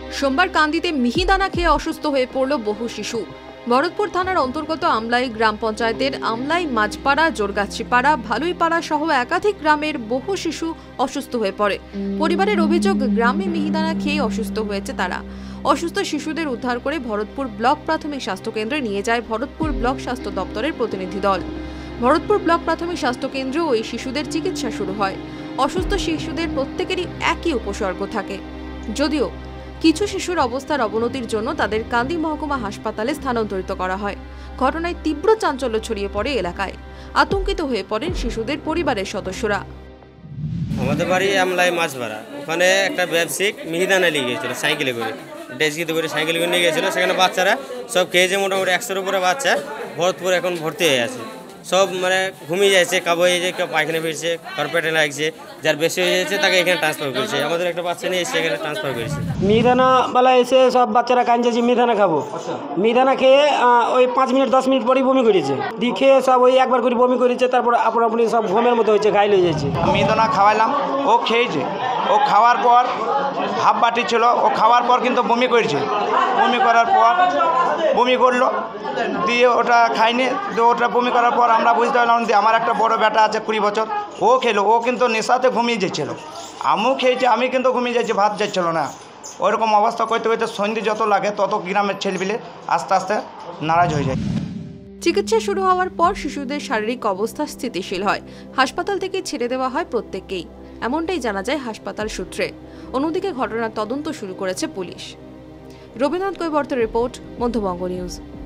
সোমবার কান্দিতে মিহিদানা খেয়ে অসুস্থ হয়ে পড়ল বহু শিশু। ভরতপুর থানার অন্তর্গত আমলাই গ্রাম পঞ্চায়েতের আমলাই, মাঝপাড়া, জোরগাছিপাড়া, ভালুইপাড়া সহ একাধিক গ্রামের বহু শিশু অসুস্থ হয়ে পড়ে। পরিবারের অভিযোগ, গ্রামে মিহিদানা খেয়ে অসুস্থ হয়েছে তারা। অসুস্থ শিশুদের উদ্ধার করে ভরতপুর ব্লক প্রাথমিক স্বাস্থ্য কেন্দ্রে নিয়ে যায় ভরতপুর ব্লক স্বাস্থ্য দপ্তরের প্রতিনিধি দল। ভরতপুর ব্লক প্রাথমিক স্বাস্থ্য কেন্দ্রে ওই শিশুদের চিকিৎসা শুরু হয়। অসুস্থ শিশুদের প্রত্যেকেরই একই উপসর্গ থাকে, যদিও কিছু শিশুর অবস্থার অবনতির জন্য তাদের কান্দি মহকুমা হাসপাতালে স্থানান্তরিত করা হয়। ঘটনায় তীব্র চাঞ্চল্য ছড়িয়ে পড়ে এলাকায়। আতঙ্কিত হয়ে পড়েন শিশুদের পরিবারের সদস্যরা। আমাদের বাড়ি আমলাই মাঝপাড়া, ওখানে একটা ব্যবসায়িক মিহিদানা নিয়ে গিয়েছিল সাইকেলে করে, ডেস্কিতে করে সাইকেলে করে নিয়ে গিয়েছিল। সেখানে বাচ্চারা সব খেয়েছে, মোটামুটি 100-এর উপরে বাচ্চা ভরতপুর এখন ভর্তি হয়ে আছে। সব মানে ঘুমিয়ে যাচ্ছে, কাবু হয়ে যায়, কেউ পায়খানা ফিরছে, কার্পেটে লাগছে, যার বেশি হয়ে যাচ্ছে তাকে এখানে ট্রান্সফার করেছে। আমাদের একটা বাচ্চা নিয়ে এসে এখানে ট্রান্সফার করেছে। মিহিদানাওয়ালা এসে সব বাচ্চারা কাঁদছে মিহিদানা খাবো। মিহিদানা খেয়ে ওই 5 মিনিট 10 মিনিট পরেই বমি করেছে। দিয়ে খেয়ে সব ওই একবার করে বমি করেছে, তারপর আপনি সব ঘুমের মতো হয়েছে, ঘাইল হয়ে যাচ্ছে। মিহিদানা খাওয়াইলাম, ও খেয়েছে। ও খাওয়ার পর হাফ বাটি ছিল, ও খাওয়ার পর কিন্তু বমি করেছে। বমি করার পর বমি করলো, দিয়ে ওটা খাইনি। তো ওটা বমি করার পর আমরা বুঝতে পারলাম যে আমার একটা বড় বেটা আছে 20 বছর, ও খেলো। ও কিন্তু নেশাতে ঘুমিয়ে যাচ্ছিল। আমিও খেয়েছি, আমি কিন্তু ঘুমিয়ে যাচ্ছি, ভাত যাচ্ছিল না। ওইরকম অবস্থা করতে করতে সন্ধে যত লাগে তত গ্রামের ছেলেপিলে আস্তে আস্তে নারাজ হয়ে যায়। চিকিৎসা শুরু হওয়ার পর শিশুদের শারীরিক অবস্থা স্থিতিশীল হয়। হাসপাতাল থেকে ছেড়ে দেওয়া হয় প্রত্যেককেই, এমনটাই জানা যায় হাসপাতাল সূত্রে। অন্যদিকে ঘটনার তদন্ত শুরু করেছে পুলিশ। রবীন্দ্রনাথ কৈবর্তের রিপোর্ট, মধ্যবঙ্গ নিউজ।